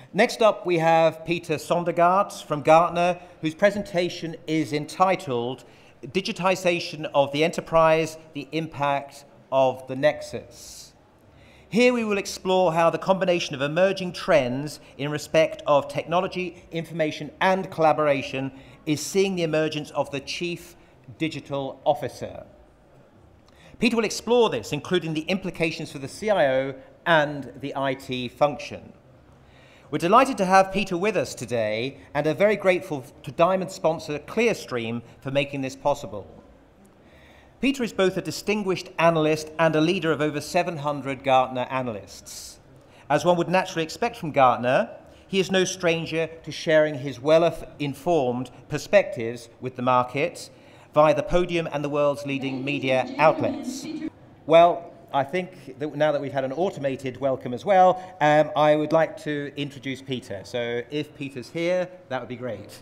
Next up, we have Peter Sondergaard from Gartner, whose presentation is entitled Digitization of the Enterprise, the Impact of the Nexus. Here we will explore how the combination of emerging trends in respect of technology, information, and collaboration is seeing the emergence of the Chief Digital Officer. Peter will explore this, including the implications for the CIO and the IT function. We're delighted to have Peter with us today and are very grateful to Diamond sponsor Clearstream for making this possible. Peter is both a distinguished analyst and a leader of over 700 Gartner analysts. As one would naturally expect from Gartner, he is no stranger to sharing his well-informed perspectives with the market via the podium and the world's leading media outlets. Well, I think that now that we've had an automated welcome as well, I would like to introduce Peter. So if Peter's here, that would be great.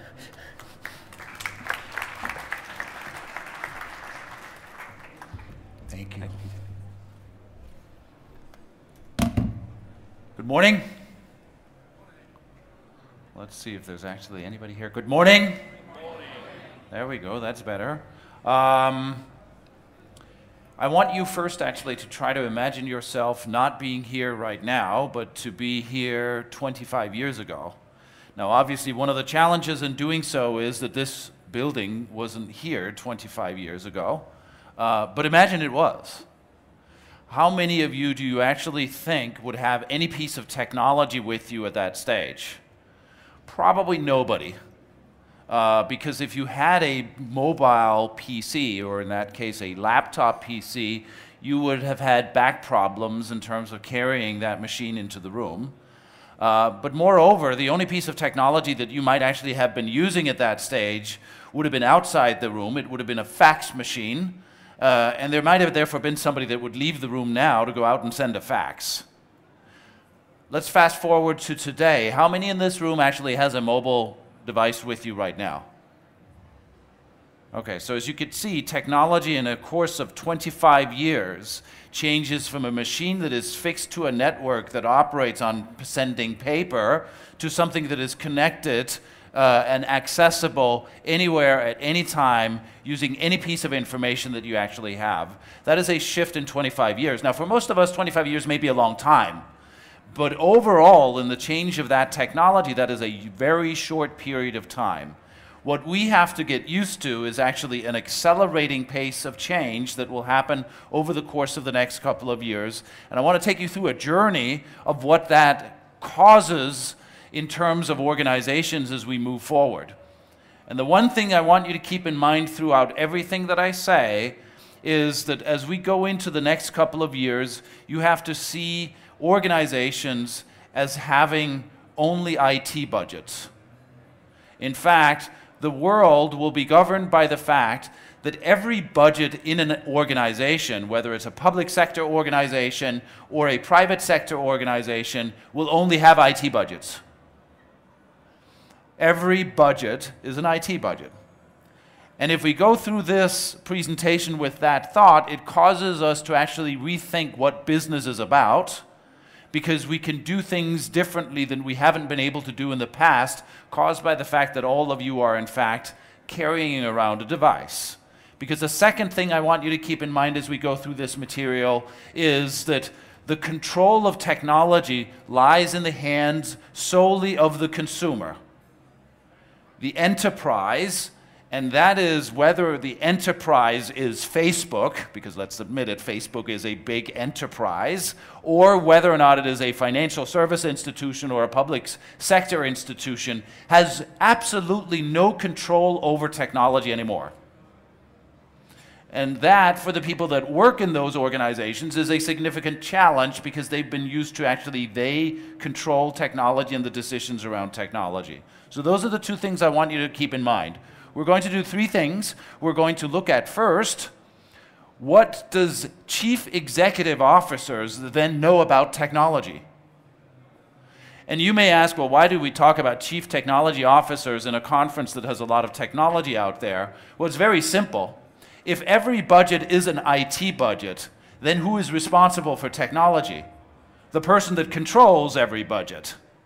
Thank you. Good morning. Let's see if there's actually anybody here. Good morning. Good morning. There we go, that's better. I want you first actually to try to imagine yourself not being here right now, but to be here 25 years ago. Now obviously one of the challenges in doing so is that this building wasn't here 25 years ago, but imagine it was. How many of you do you actually think would have any piece of technology with you at that stage? Probably nobody. Because if you had a mobile PC, or in that case a laptop PC, you would have had back problems in terms of carrying that machine into the room. But moreover, the only piece of technology that you might actually have been using at that stage would have been outside the room. It would have been a fax machine, and there might have therefore been somebody that would leave the room now to go out and send a fax. Let's fast forward to today. How many in this room actually has a mobile device with you right now? Okay, so as you can see, technology in a course of 25 years changes from a machine that is fixed to a network that operates on sending paper to something that is connected and accessible anywhere at any time using any piece of information that you actually have. That is a shift in 25 years. Now for most of us, 25 years may be a long time. But overall, in the change of that technology, that is a very short period of time. What we have to get used to is actually an accelerating pace of change that will happen over the course of the next couple of years. And I want to take you through a journey of what that causes in terms of organizations as we move forward. And the one thing I want you to keep in mind throughout everything that I say is that as we go into the next couple of years, you have to see organizations as having only IT budgets. In fact, the world will be governed by the fact that every budget in an organization, whether it's a public sector organization or a private sector organization, will only have IT budgets. Every budget is an IT budget. And if we go through this presentation with that thought, it causes us to actually rethink what business is about, because we can do things differently than we haven't been able to do in the past, caused by the fact that all of you are, in fact, carrying around a device. Because the second thing I want you to keep in mind as we go through this material is that the control of technology lies in the hands solely of the consumer. The enterprise, and that is whether the enterprise is Facebook, because let's admit it, Facebook is a big enterprise, or whether or not it is a financial service institution or a public sector institution, has absolutely no control over technology anymore. And that, for the people that work in those organizations, is a significant challenge because they've been used to actually, they control technology and the decisions around technology. So those are the two things I want you to keep in mind. We're going to do three things. We're going to look at first, what does chief executive officers then know about technology? And you may ask, well, why do we talk about chief technology officers in a conference that has a lot of technology out there? Well, it's very simple. If every budget is an IT budget, then who is responsible for technology? The person that controls every budget.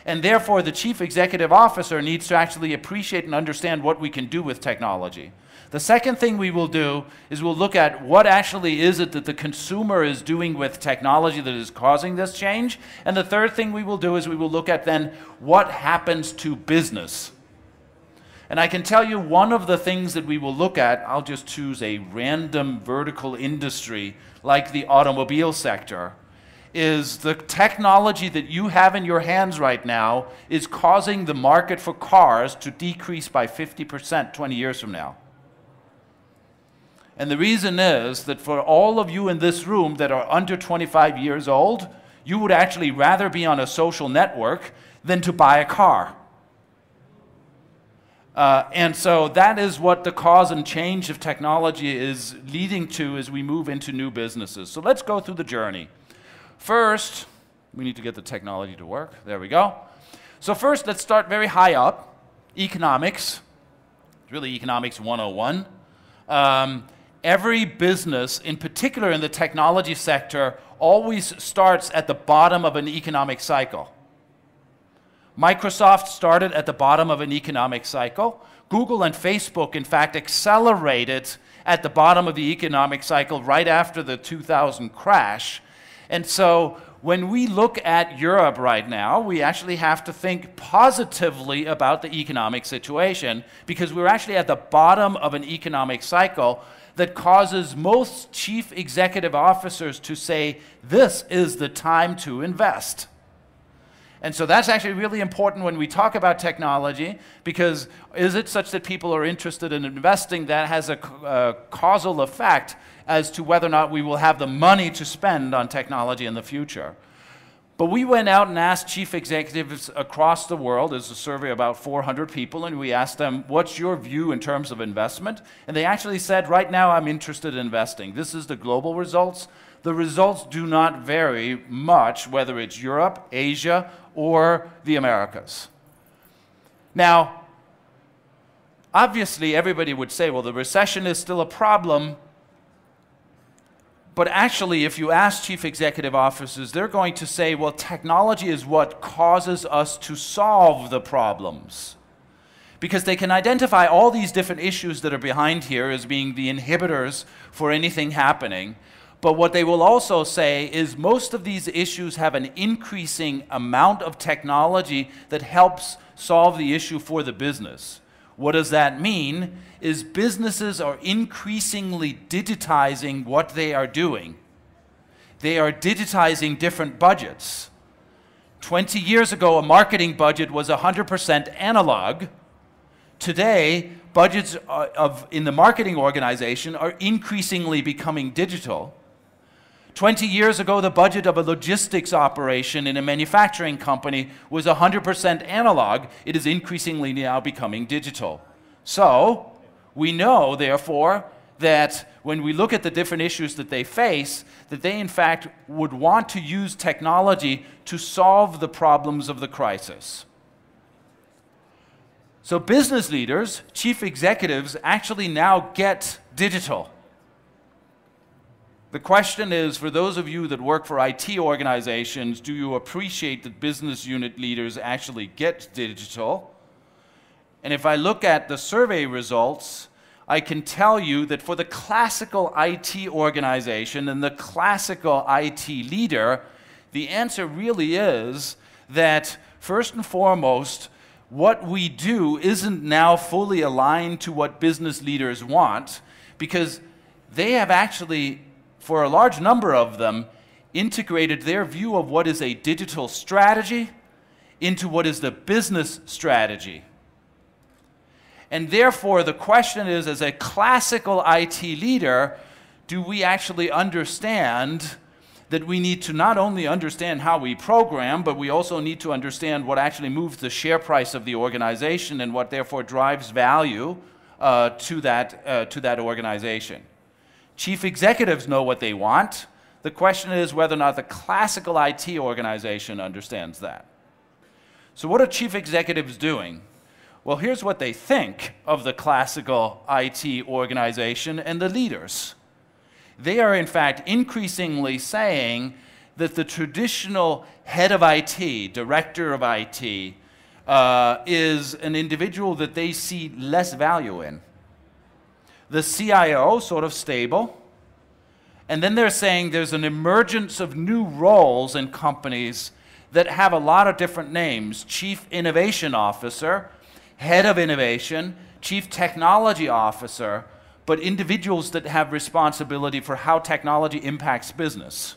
And therefore, the chief executive officer needs to actually appreciate and understand what we can do with technology. The second thing we will do is we'll look at what actually is it that the consumer is doing with technology that is causing this change. And the third thing we will do is we will look at then what happens to business. And I can tell you one of the things that we will look at, I'll just choose a random vertical industry like the automobile sector, is the technology that you have in your hands right now is causing the market for cars to decrease by 50% 20 years from now. And the reason is that for all of you in this room that are under 25 years old, you would actually rather be on a social network than to buy a car. And so that is what the cause and change of technology is leading to as we move into new businesses. So let's go through the journey. First, we need to get the technology to work. There we go. So first, let's start very high up. Economics. It's really Economics 101. Every business, in particular in the technology sector, always starts at the bottom of an economic cycle. Microsoft started at the bottom of an economic cycle. Google and Facebook, in fact, accelerated at the bottom of the economic cycle right after the 2000 crash. And so when we look at Europe right now, we actually have to think positively about the economic situation because we're actually at the bottom of an economic cycle that causes most chief executive officers to say, this is the time to invest. And so that's actually really important when we talk about technology, because is it such that people are interested in investing? That has a causal effect as to whether or not we will have the money to spend on technology in the future. But we went out and asked chief executives across the world. There's a survey of about 400 people, and we asked them, what's your view in terms of investment? And they actually said, right now I'm interested in investing. This is the global results. The results do not vary much, whether it's Europe, Asia, or the Americas. Now, obviously everybody would say, well, the recession is still a problem. But actually, if you ask chief executive officers, they're going to say, well, technology is what causes us to solve the problems. Because they can identify all these different issues that are behind here as being the inhibitors for anything happening. But what they will also say is most of these issues have an increasing amount of technology that helps solve the issue for the business. What does that mean? Is businesses are increasingly digitizing what they are doing. They are digitizing different budgets. 20 years ago, a marketing budget was 100% analog. Today, budgets in the marketing organization are increasingly becoming digital. 20 years ago, the budget of a logistics operation in a manufacturing company was 100% analog. It is increasingly now becoming digital. So, we know, therefore, that when we look at the different issues that they face, that they, in fact, would want to use technology to solve the problems of the crisis. So, business leaders, chief executives, actually now get digital. The question is, for those of you that work for IT organizations, do you appreciate that business unit leaders actually get digital? And if I look at the survey results, I can tell you that for the classical IT organization and the classical IT leader, the answer really is that, first and foremost, what we do isn't now fully aligned to what business leaders want, because they have actually, for a large number of them, integrated their view of what is a digital strategy into what is the business strategy. And therefore, the question is, as a classical IT leader, do we actually understand that we need to not only understand how we program, but we also need to understand what actually moves the share price of the organization and what therefore drives value to that organization. Chief executives know what they want. The question is whether or not the classical IT organization understands that. So what are chief executives doing? Well, here's what they think of the classical IT organization and the leaders. They are, in fact, increasingly saying that the traditional head of IT, director of IT, is an individual that they see less value in. The CIO, sort of stable. And then they're saying there's an emergence of new roles in companies that have a lot of different names. Chief Innovation Officer, Head of Innovation, Chief Technology Officer, but individuals that have responsibility for how technology impacts business.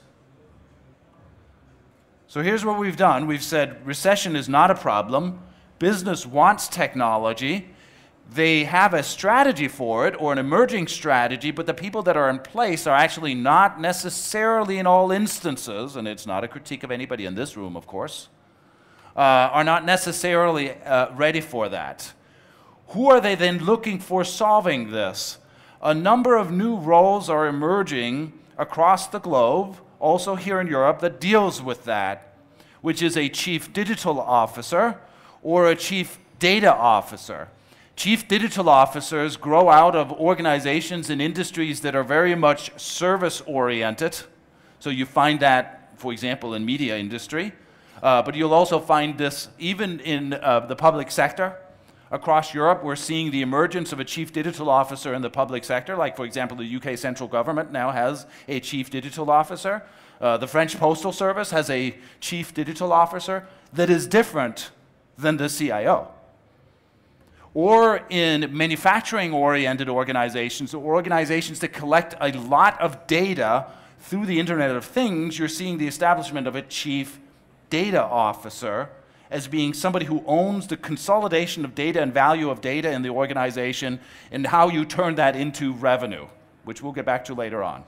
So here's what we've done. We've said recession is not a problem. Business wants technology. They have a strategy for it, or an emerging strategy, but the people that are in place are actually not necessarily in all instances, and it's not a critique of anybody in this room, of course, are not necessarily ready for that. Who are they then looking for solving this? A number of new roles are emerging across the globe, also here in Europe, that deals with that, which is a chief digital officer or a chief data officer. Chief digital officers grow out of organizations and industries that are very much service-oriented. So you find that, for example, in media industry, but you'll also find this even in the public sector. Across Europe, we're seeing the emergence of a chief digital officer in the public sector, like, for example, the UK central government now has a chief digital officer. The French Postal Service has a chief digital officer that is different than the CIO. Or in manufacturing-oriented organizations, or organizations that collect a lot of data through the Internet of Things, you're seeing the establishment of a chief data officer as being somebody who owns the consolidation of data and value of data in the organization and how you turn that into revenue, which we'll get back to later on.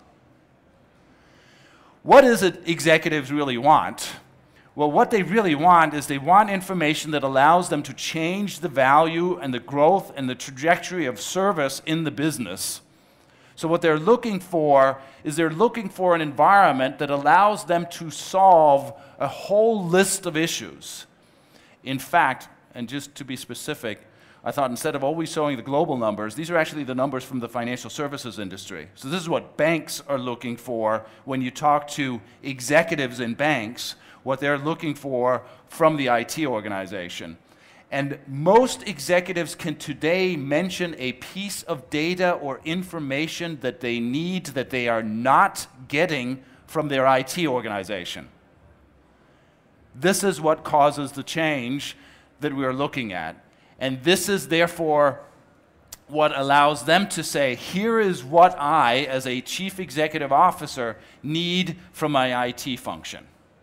What is it executives really want? Well, what they really want is they want information that allows them to change the value and the growth and the trajectory of service in the business. So what they're looking for is they're looking for an environment that allows them to solve a whole list of issues. In fact, and just to be specific, I thought instead of always showing the global numbers, these are actually the numbers from the financial services industry. So this is what banks are looking for when you talk to executives in banks, what they're looking for from the IT organization. And most executives can today mention a piece of data or information that they need that they are not getting from their IT organization. This is what causes the change that we are looking at. And this is therefore what allows them to say, here is what I, as a chief executive officer, need from my IT function.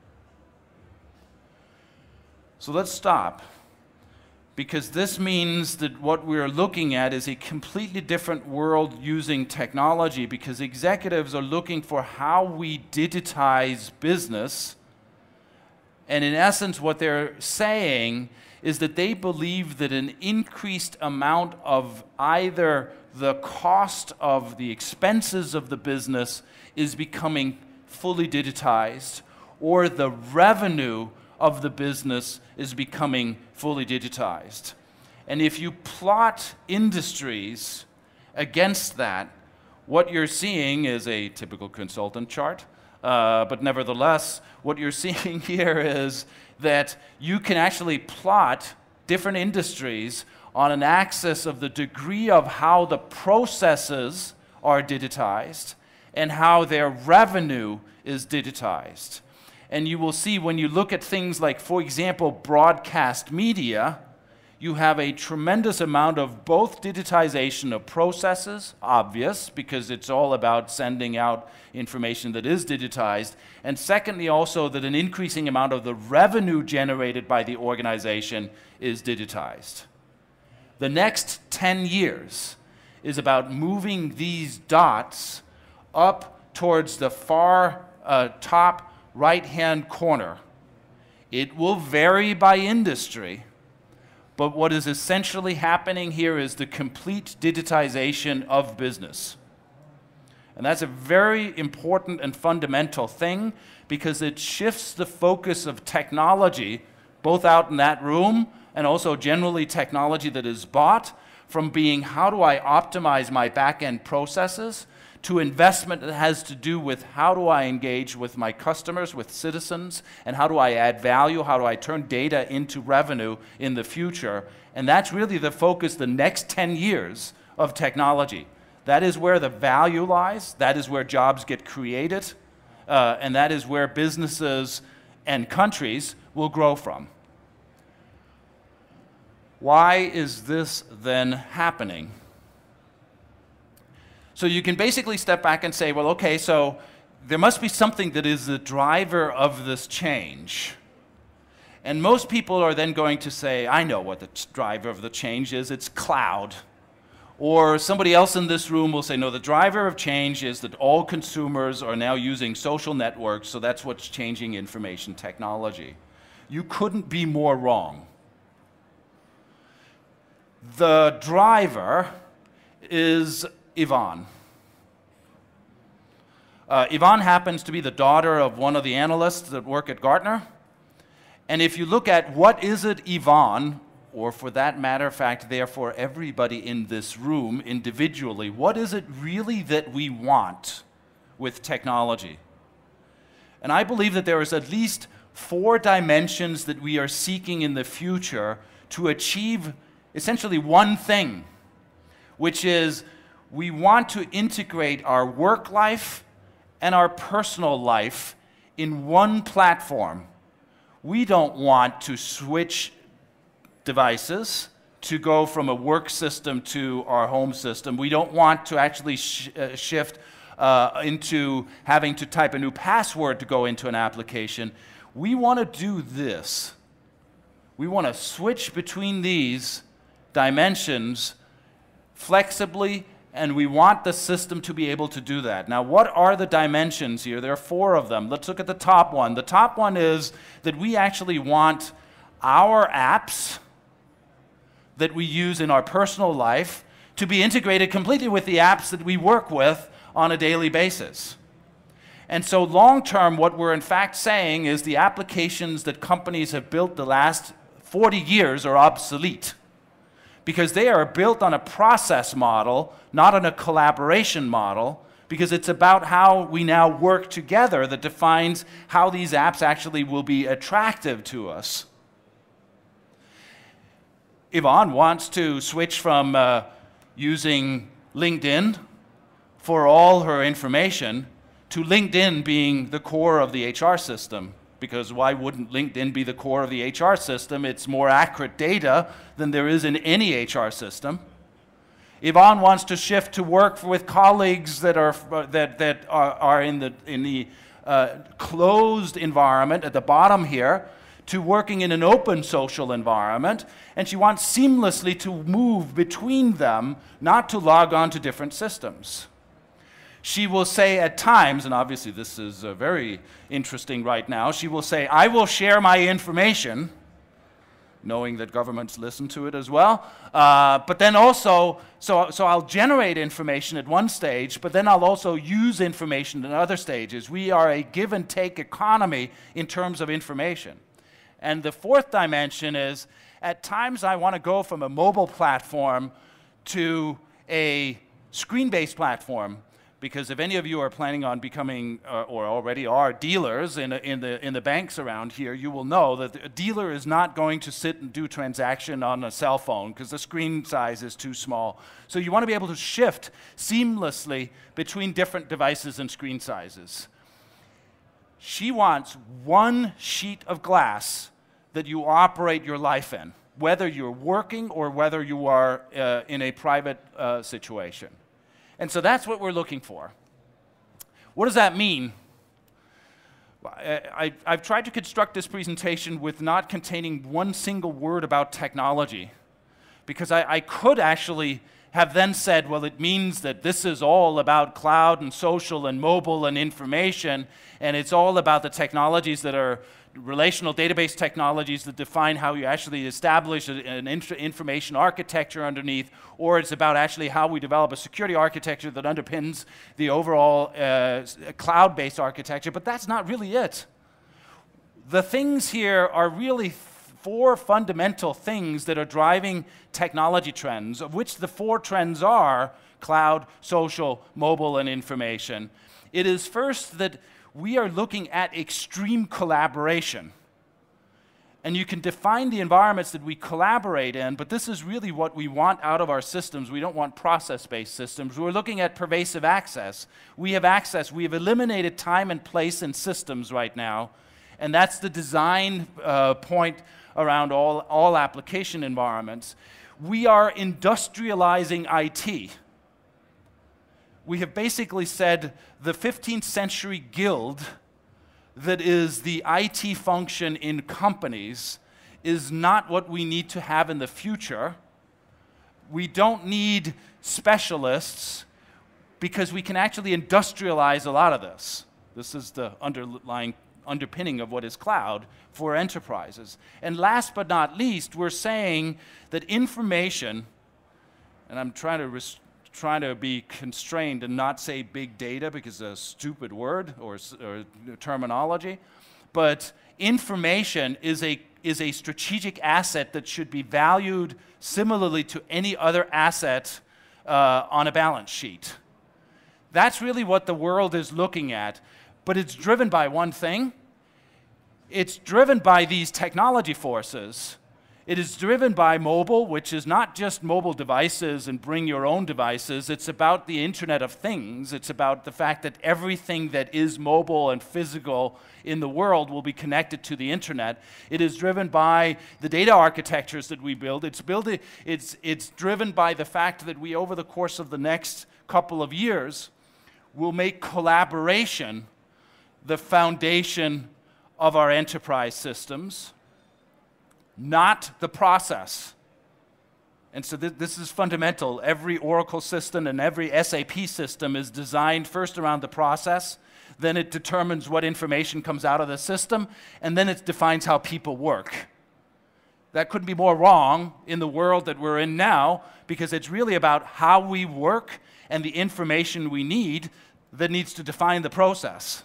So let's stop, because this means that what we're looking at is a completely different world using technology, because executives are looking for how we digitize business. And in essence, what they're saying is that they believe that an increased amount of either the cost of the expenses of the business is becoming fully digitized, or the revenue of the business is becoming fully digitized. And if you plot industries against that, what you're seeing is a typical consultant chart, but nevertheless, what you're seeing here is that you can actually plot different industries on an axis of the degree of how the processes are digitized and how their revenue is digitized. And you will see when you look at things like, for example, broadcast media, you have a tremendous amount of both digitization of processes, obvious, because it's all about sending out information that is digitized, and secondly also that an increasing amount of the revenue generated by the organization is digitized. The next 10 years is about moving these dots up towards the far top right-hand corner. It will vary by industry, but what is essentially happening here is the complete digitization of business. And that's a very important and fundamental thing, because it shifts the focus of technology, both out in that room and also generally technology that is bought, from being how do I optimize my back-end processes to investment that has to do with how do I engage with my customers, with citizens, and how do I add value, how do I turn data into revenue in the future. And that's really the focus the next 10 years of technology. That is where the value lies, that is where jobs get created, and that is where businesses and countries will grow from. Why is this then happening? So you can basically step back and say, well, okay, so there must be something that is the driver of this change. And most people are then going to say, I know what the driver of the change is, it's cloud. Or somebody else in this room will say, no, the driver of change is that all consumers are now using social networks, so that's what's changing information technology. You couldn't be more wrong. The driver is Yvonne. Yvonne happens to be the daughter of one of the analysts that work at Gartner. And if you look at what is it Yvonne, or for that matter of fact, therefore everybody in this room individually, what is it really that we want with technology? And I believe that there is at least 4 dimensions that we are seeking in the future to achieve essentially one thing, which is we want to integrate our work life and our personal life in one platform. We don't want to switch devices to go from a work system to our home system. We don't want to actually shift into having to type a new password to go into an application. We want to do this. We want to switch between these dimensions flexibly, and we want the system to be able to do that. Now, what are the dimensions here? There are 4 of them. Let's look at the top one. The top one is that we actually want our apps that we use in our personal life to be integrated completely with the apps that we work with on a daily basis. And so long term, what we're in fact saying is the applications that companies have built the last 40 years are obsolete, because they are built on a process model, not on a collaboration model, because it's about how we now work together that defines how these apps actually will be attractive to us. Yvonne wants to switch from using LinkedIn for all her information to LinkedIn being the core of the HR system. Because why wouldn't LinkedIn be the core of the HR system? It's more accurate data than there is in any HR system. Yvonne wants to shift to work with colleagues that are in the closed environment at the bottom here to working in an open social environment, and she wants seamlessly to move between them, not to log on to different systems. She will say at times, and obviously this is very interesting right now, she will say, I will share my information, knowing that governments listen to it as well, but then also, so I'll generate information at one stage, but then I'll also use information at other stages. We are a give and take economy in terms of information. And the 4th dimension is, at times I want to go from a mobile platform to a screen-based platform. Because if any of you are planning on becoming, or already are, dealers in the banks around here, you will know that a dealer is not going to sit and do transaction on a cell phone because the screen size is too small. So you want to be able to shift seamlessly between different devices and screen sizes. She wants one sheet of glass that you operate your life in, whether you're working or whether you are in a private situation. And so that's what we're looking for. What does that mean? I've tried to construct this presentation with not containing one single word about technology, because I could actually have then said, well, it means that this is all about cloud and social and mobile and information, and it's all about the technologies that are relational database technologies that define how you actually establish an information architecture underneath, or it's about actually how we develop a security architecture that underpins the overall cloud-based architecture, but that's not really it. The things here are really 4 fundamental things that are driving technology trends, of which the 4 trends are cloud, social, mobile, and information. It is first that we are looking at extreme collaboration. And you can define the environments that we collaborate in, but this is really what we want out of our systems. We don't want process-based systems. We're looking at pervasive access. We have access. We have eliminated time and place in systems right now, and that's the design point around all application environments. We are industrializing IT. We have basically said the 15th century guild that is the IT function in companies is not what we need to have in the future. We don't need specialists because we can actually industrialize a lot of this. This is the underpinning of what is cloud for enterprises. And last but not least, we're saying that information, and I'm trying to be constrained and not say big data because it's a stupid word or terminology, but information is a strategic asset that should be valued similarly to any other asset on a balance sheet. That's really what the world is looking at, but it's driven by one thing. It's driven by these technology forces. It is driven by mobile, which is not just mobile devices and bring your own devices. It's about the Internet of Things. It's about the fact that everything that is mobile and physical in the world will be connected to the Internet. It is driven by the data architectures that we build. It's driven by the fact that we, over the course of the next couple of years, will make collaboration the foundation of our enterprise systems, not the process. And so this is fundamental. Every Oracle system and every SAP system is designed first around the process, then it determines what information comes out of the system, and then it defines how people work. That couldn't be more wrong in the world that we're in now, because it's really about how we work and the information we need that needs to define the process.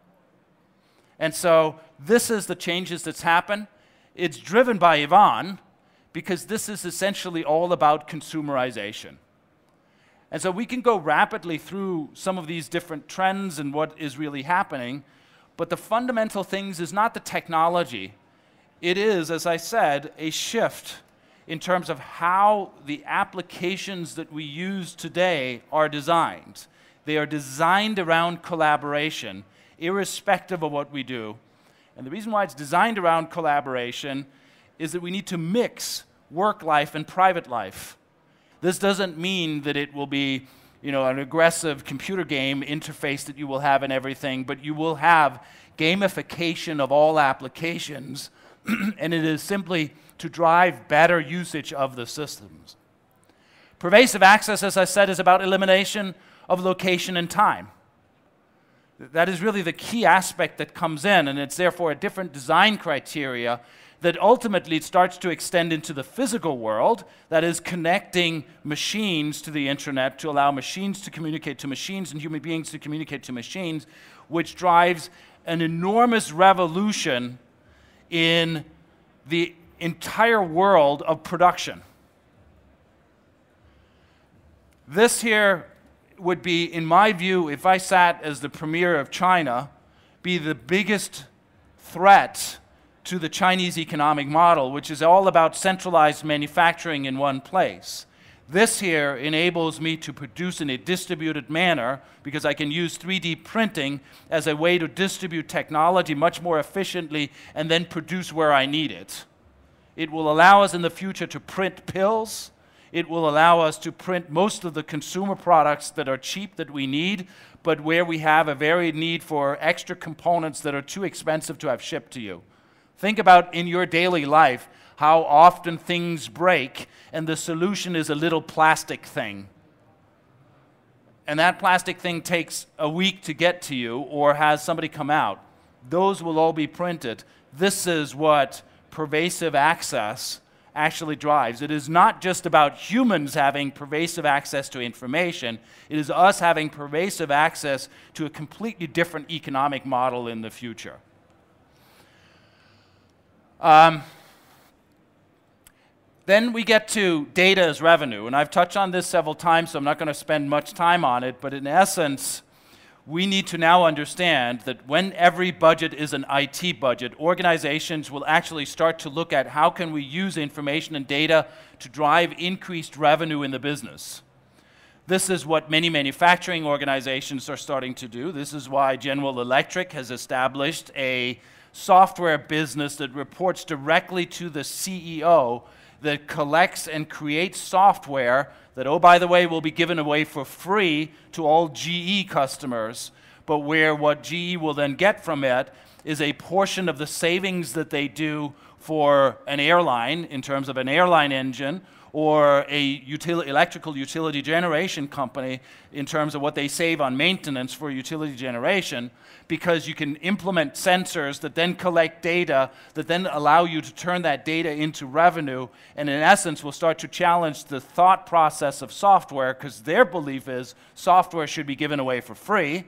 And so this is the changes that's happened. It's driven by Yvonne because this is essentially all about consumerization. And so we can go rapidly through some of these different trends and what is really happening, but the fundamental things is not the technology. It is, as I said, a shift in terms of how the applications that we use today are designed. They are designed around collaboration, irrespective of what we do. And the reason why it's designed around collaboration is that we need to mix work life and private life. This doesn't mean that it will be, an aggressive computer game interface that you will have in everything, but you will have gamification of all applications, and it is simply to drive better usage of the systems. Pervasive access, as I said, is about elimination of location and time. That is really the key aspect that comes in, and it's therefore a different design criteria that ultimately starts to extend into the physical world, that is connecting machines to the internet to allow machines to communicate to machines and human beings to communicate to machines, which drives an enormous revolution in the entire world of production. This here would be, in my view, if I sat as the premier of China, be the biggest threat to the Chinese economic model, which is all about centralized manufacturing in one place. This here enables me to produce in a distributed manner because I can use 3D printing as a way to distribute technology much more efficiently and then produce where I need it. It will allow us in the future to print pills. It will allow us to print most of the consumer products that are cheap that we need, but where we have a very need for extra components that are too expensive to have shipped to you. Think about in your daily life how often things break and the solution is a little plastic thing. And that plastic thing takes a week to get to you or has somebody come out. Those will all be printed. This is what pervasive access actually drives. It is not just about humans having pervasive access to information. It is us having pervasive access to a completely different economic model in the future. Then we get to data as revenue, and I've touched on this several times, so I'm not going to spend much time on it, but in essence, we need to now understand that when every budget is an IT budget, organizations will actually start to look at how can we use information and data to drive increased revenue in the business. This is what many manufacturing organizations are starting to do. This is why General Electric has established a software business that reports directly to the CEO that collects and creates software that, oh, by the way, will be given away for free to all GE customers, but where what GE will then get from it is a portion of the savings that they do for an airline in terms of an airline engine, or a electrical utility generation company in terms of what they save on maintenance for utility generation, because you can implement sensors that then collect data that then allow you to turn that data into revenue, and in essence will start to challenge the thought process of software, because their belief is software should be given away for free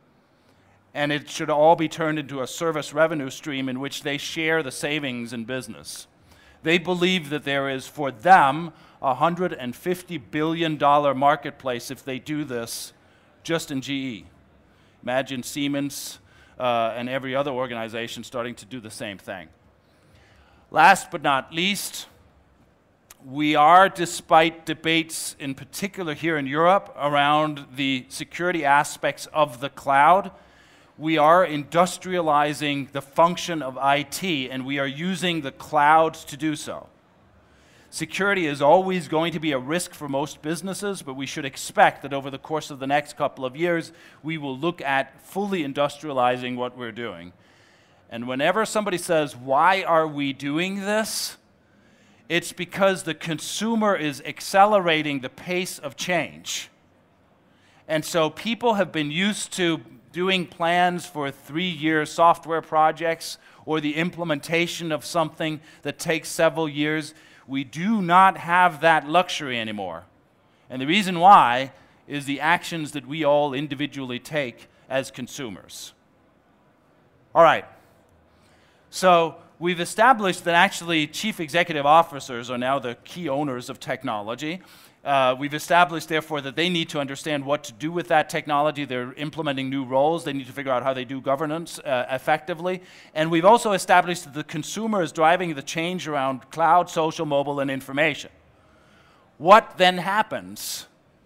and it should all be turned into a service revenue stream in which they share the savings in business. They believe that there is, for them, a $150 billion marketplace if they do this just in GE. Imagine Siemens and every other organization starting to do the same thing. Last but not least, we are, despite debates in particular here in Europe around the security aspects of the cloud, we are industrializing the function of IT, and we are using the cloud to do so. Security is always going to be a risk for most businesses, but we should expect that over the course of the next couple of years, we will look at fully industrializing what we're doing. And whenever somebody says, why are we doing this? It's because the consumer is accelerating the pace of change. And so people have been used to doing plans for 3-year software projects or the implementation of something that takes several years. We do not have that luxury anymore. And the reason why is the actions that we all individually take as consumers. All right. So we've established that actually chief executive officers are now the key owners of technology. We've established, therefore, that they need to understand what to do with that technology. They're implementing new roles. They need to figure out how they do governance effectively. And we've also established that the consumer is driving the change around cloud, social, mobile, and information. What then happens?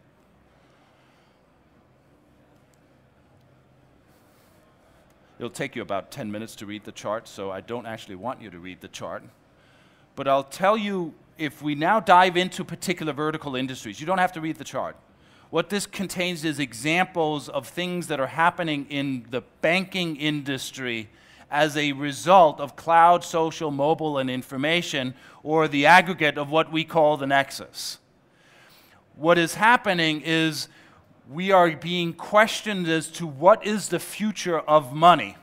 It'll take you about 10 minutes to read the chart, so I don't actually want you to read the chart. But I'll tell you, if we now dive into particular vertical industries, you don't have to read the chart. What this contains is examples of things that are happening in the banking industry as a result of cloud, social, mobile, and information, or the aggregate of what we call the Nexus. What is happening is we are being questioned as to what is the future of money.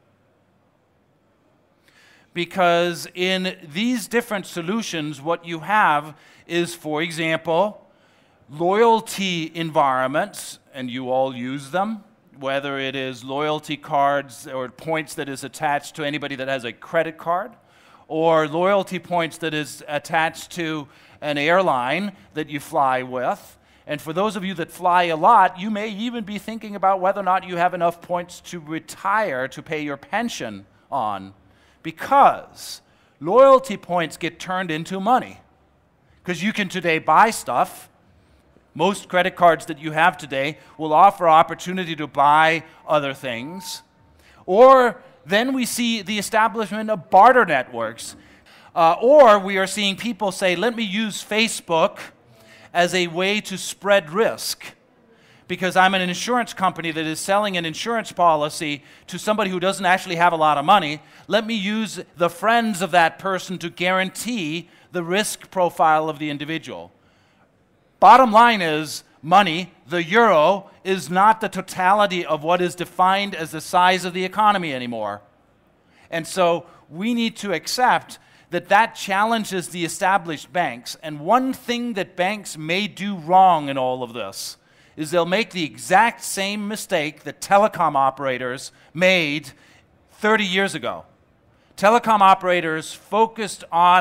Because in these different solutions, what you have is, for example, loyalty environments, and you all use them, whether it is loyalty cards or points that is attached to anybody that has a credit card, or loyalty points that is attached to an airline that you fly with. And for those of you that fly a lot, you may even be thinking about whether or not you have enough points to retire to pay your pension on, because loyalty points get turned into money. Because you can today buy stuff. Most credit cards that you have today will offer opportunity to buy other things. Or then we see the establishment of barter networks. Or we are seeing people say, let me use Facebook as a way to spread risk. Because I'm an insurance company that is selling an insurance policy to somebody who doesn't actually have a lot of money. Let me use the friends of that person to guarantee the risk profile of the individual. Bottom line is, money, the euro, is not the totality of what is defined as the size of the economy anymore. And so we need to accept that that challenges the established banks. And one thing that banks may do wrong in all of this is they'll make the exact same mistake that telecom operators made 30 years ago. Telecom operators focused on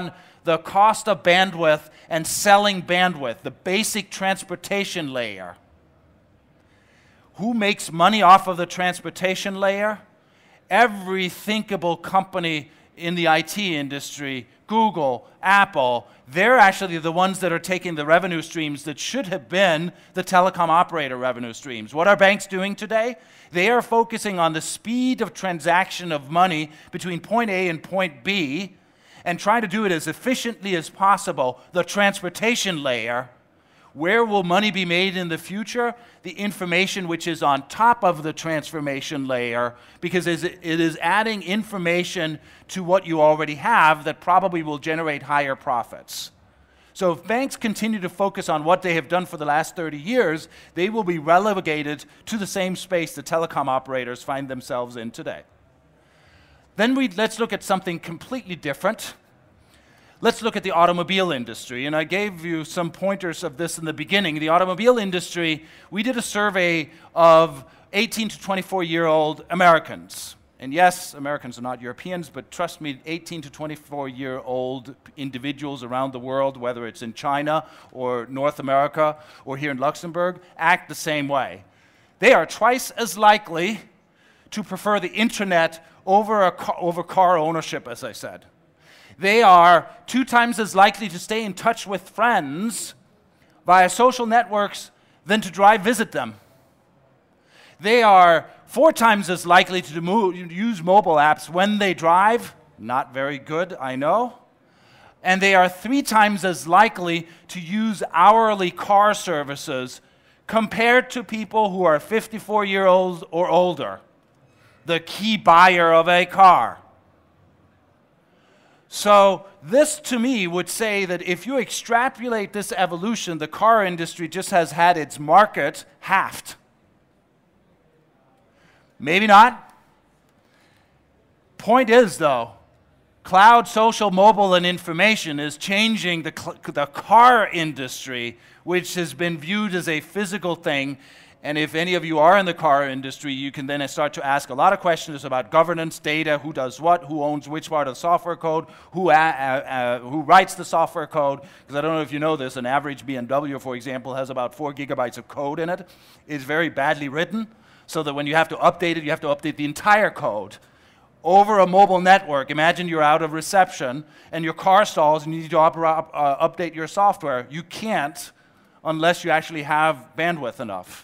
the cost of bandwidth and selling bandwidth, the basic transportation layer. Who makes money off of the transportation layer? Every thinkable company in the IT industry, Google, Apple, they're actually the ones that are taking the revenue streams that should have been the telecom operator revenue streams. What are banks doing today? They are focusing on the speed of transaction of money between point A and point B and trying to do it as efficiently as possible. The transportation layer, where will money be made in the future? The information which is on top of the transformation layer, because it is adding information to what you already have that probably will generate higher profits. So if banks continue to focus on what they have done for the last 30 years, they will be relegated to the same space the telecom operators find themselves in today. Then let's look at something completely different. Let's look at the automobile industry, and I gave you some pointers of this in the beginning. The automobile industry, we did a survey of 18 to 24-year-old Americans. And yes, Americans are not Europeans, but trust me, 18 to 24-year-old individuals around the world, whether it's in China or North America or here in Luxembourg, act the same way. They are twice as likely to prefer the internet over car ownership, as I said. They are 2 times as likely to stay in touch with friends via social networks than to visit them. They are 4 times as likely to use mobile apps when they drive. Not very good, I know. And they are 3 times as likely to use hourly car services compared to people who are 54-year-olds or older, the key buyer of a car. So this, to me, would say that if you extrapolate this evolution, the car industry just has had its market halved. Maybe not. Point is, though, cloud, social, mobile, and information is changing the car industry, which has been viewed as a physical thing. And if any of you are in the car industry, you can then start to ask a lot of questions about governance, data, who does what, who owns which part of the software code, who writes the software code. Because I don't know if you know this, an average BMW, for example, has about 4 gigabytes of code in it. It's very badly written, so that when you have to update it, you have to update the entire code. Over a mobile network, imagine you're out of reception, and your car stalls, and you need to update your software. You can't unless you actually have bandwidth enough.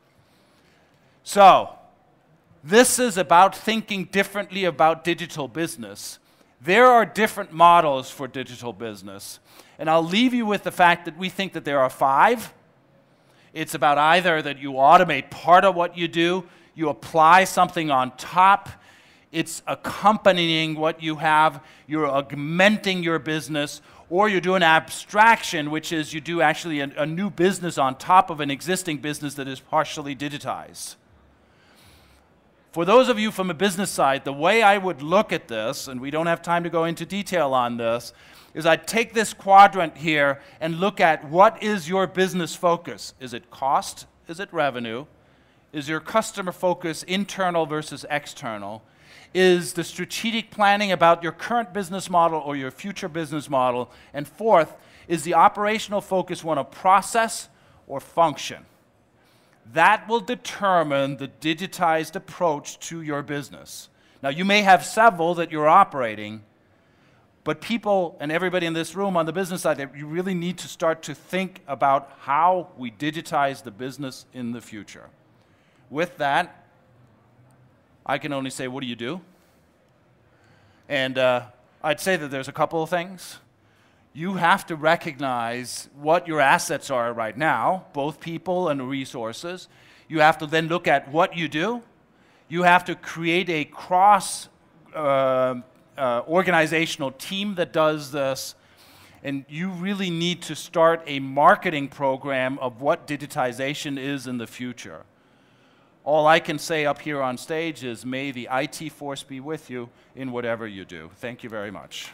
So, this is about thinking differently about digital business. There are different models for digital business. And I'll leave you with the fact that we think that there are 5. It's about either that you automate part of what you do, you apply something on top, it's accompanying what you have, you're augmenting your business, or you do an abstraction, which is you do actually a new business on top of an existing business that is partially digitized. For those of you from a business side, the way I would look at this, and we don't have time to go into detail on this, is I'd take this quadrant here and look at what is your business focus. Is it cost? Is it revenue? Is your customer focus internal versus external? Is the strategic planning about your current business model or your future business model? And fourth, is the operational focus one of process or function? That will determine the digitized approach to your business. Now, you may have several that you're operating, but people and everybody in this room on the business side, you really need to start to think about how we digitize the business in the future. With that, I can only say, what do you do? And I'd say that there's a couple of things. You have to recognize what your assets are right now, both people and resources. You have to then look at what you do. You have to create a cross organizational team that does this. And you really need to start a marketing program of what digitization is in the future. All I can say up here on stage is may the IT force be with you in whatever you do. Thank you very much.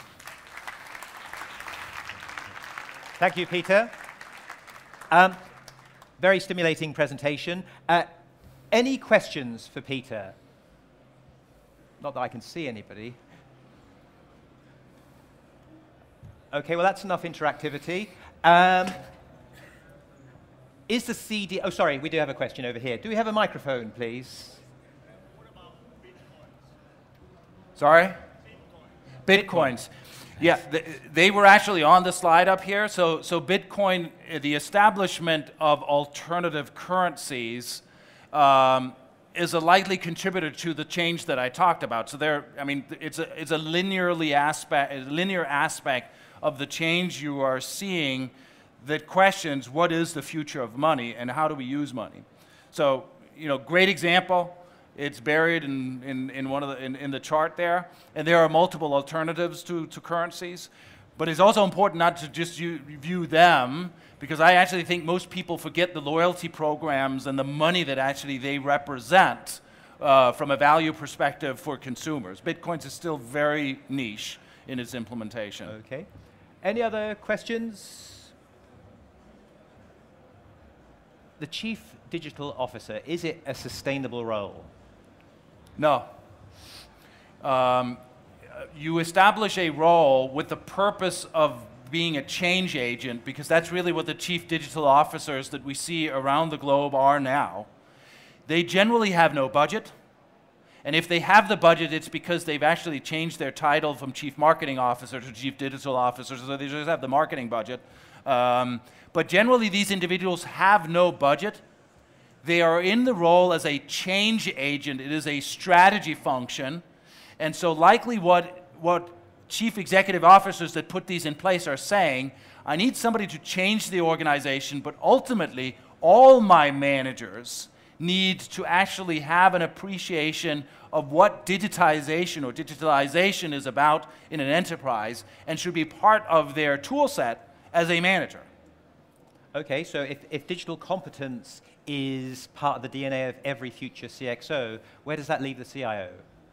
Thank you, Peter. Very stimulating presentation. Any questions for Peter? Not that I can see anybody. Okay, well, that's enough interactivity. Is the CD... Oh, sorry, we do have a question over here. Do we have a microphone, please? Sorry? Bitcoins. Yeah, they were actually on the slide up here. So Bitcoin, the establishment of alternative currencies, is a likely contributor to the change that I talked about. So it's a linear aspect of the change you are seeing that questions what is the future of money and how do we use money. So, great example. It's buried in the chart there, and there are multiple alternatives to currencies. But it's also important not to just view them, because I actually think most people forget the loyalty programs and the money that actually they represent from a value perspective for consumers. Bitcoin is still very niche in its implementation. Okay. Any other questions? The Chief Digital Officer, is it a sustainable role? No. You establish a role with the purpose of being a change agent, because that's really what the chief digital officers that we see around the globe are now. They generally have no budget, and if they have the budget, it's because they've actually changed their title from chief marketing officer to chief digital officer, so they just have the marketing budget. But generally, these individuals have no budget. They are in the role as a change agent. It is a strategy function. And so likely what chief executive officers that put these in place are saying, I need somebody to change the organization, but ultimately all my managers need to actually have an appreciation of what digitization or digitalization is about in an enterprise and should be part of their tool set as a manager. Okay, so if digital competence is part of the DNA of every future CXO, where does that leave the CIO?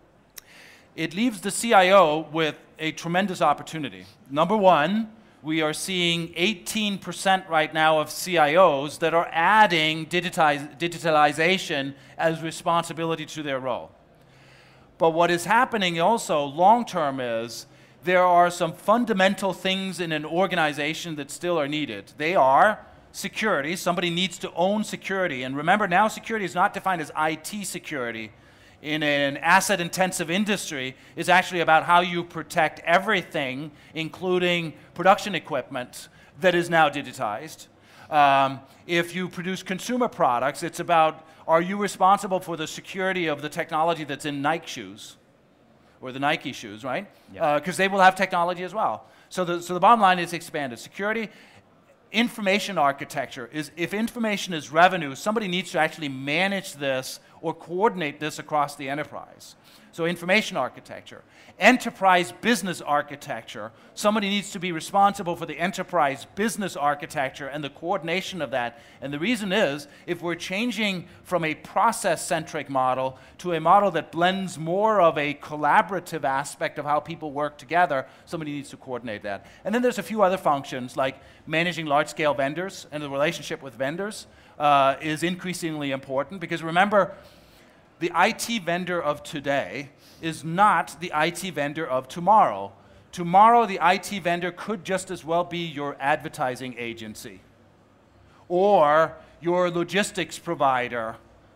It leaves the CIO with a tremendous opportunity. Number one, we are seeing 18% right now of CIOs that are adding digitalization as responsibility to their role. But what is happening also long-term is there are some fundamental things in an organization that still are needed. They are security. Somebody needs to own security. And remember, now security is not defined as IT security. In an asset-intensive industry, is actually about how you protect everything, including production equipment that is now digitized. If you produce consumer products, it's about, are you responsible for the security of the technology that's in Nike shoes, or the Nike shoes, right? Because they will have technology as well. So the bottom line is expanded. Security. Information architecture is, if information is revenue, somebody needs to actually manage this or coordinate this across the enterprise. So information architecture. Enterprise business architecture. Somebody needs to be responsible for the enterprise business architecture and the coordination of that. And the reason is, if we're changing from a process-centric model to a model that blends more of a collaborative aspect of how people work together, somebody needs to coordinate that. And then there's a few other functions, like managing large-scale vendors, and the relationship with vendors is increasingly important, because remember, the IT vendor of today is not the IT vendor of tomorrow. Tomorrow, the IT vendor could just as well be your advertising agency or your logistics provider.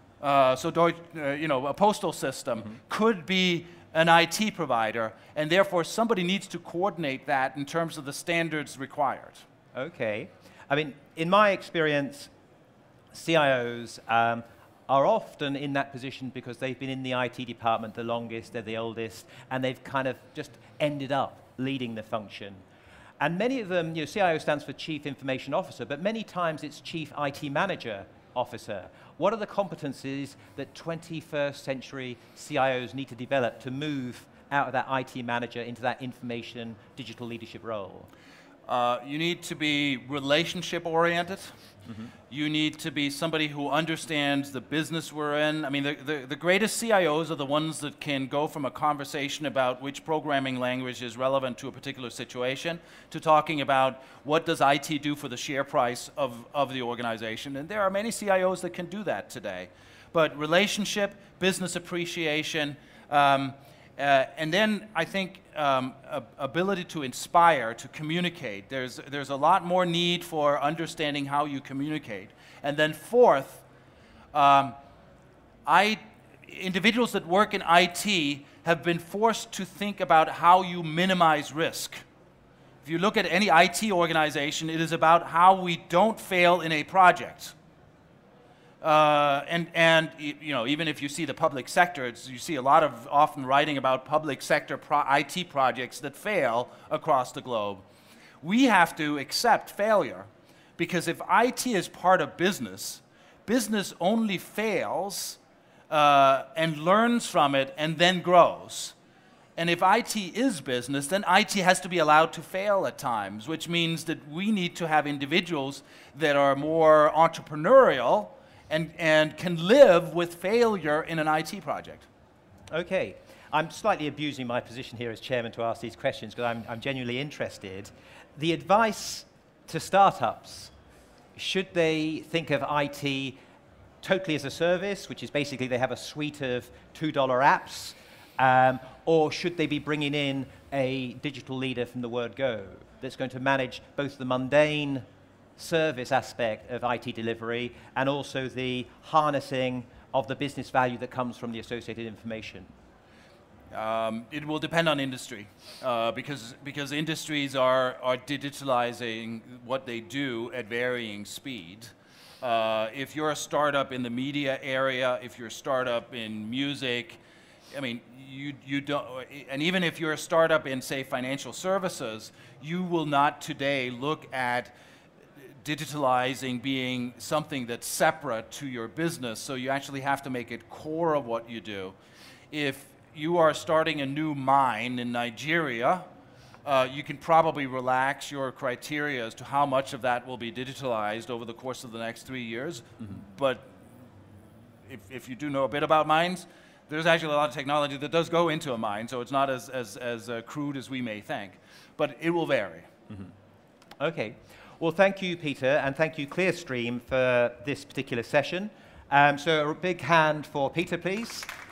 A postal system could be an IT provider, and therefore somebody needs to coordinate that in terms of the standards required. Okay. I mean, in my experience, CIOs are often in that position because they've been in the IT department the longest, they're the oldest, and they've kind of just ended up leading the function. And many of them, CIO stands for Chief Information Officer, but many times it's Chief IT Manager Officer. What are the competencies that 21st century CIOs need to develop to move out of that IT manager into that information digital leadership role? You need to be relationship-oriented. You need to be somebody who understands the business we're in. I mean, the greatest CIOs are the ones that can go from a conversation about which programming language is relevant to a particular situation to talking about what does IT do for the share price of the organization. And there are many CIOs that can do that today. But relationship, business appreciation, And then I think ability to inspire, to communicate. There's a lot more need for understanding how you communicate. And then fourth, individuals that work in IT have been forced to think about how you minimize risk. If you look at any IT organization, it is about how we don't fail in a project. And you know, even if you see the public sector, you see a lot of often writing about public sector IT projects that fail across the globe. We have to accept failure, because if IT is part of business, business only fails and learns from it and then grows. And if IT is business, then IT has to be allowed to fail at times, which means that we need to have individuals that are more entrepreneurial and can live with failure in an IT project. Okay. I'm slightly abusing my position here as chairman to ask these questions because I'm genuinely interested. The advice to startups, should they think of IT totally as a service, which is basically they have a suite of $2 apps, or should they be bringing in a digital leader from the word go that's going to manage both the mundane service aspect of IT delivery and also the harnessing of the business value that comes from the associated information? It will depend on industry, because industries are digitalizing what they do at varying speed. If you're a startup in the media area, if you're a startup in music, I mean, you don't, and even if you're a startup in, say, financial services, you will not today look at digitalizing being something that's separate to your business, so you actually have to make it core of what you do. If you are starting a new mine in Nigeria, you can probably relax your criteria as to how much of that will be digitalized over the course of the next 3 years. Mm-hmm. But if you do know a bit about mines, there's actually a lot of technology that does go into a mine, so it's not as crude as we may think. But it will vary. Mm-hmm. Okay. Well, thank you, Peter, and thank you, Clearstream, for this particular session. So a big hand for Peter, please.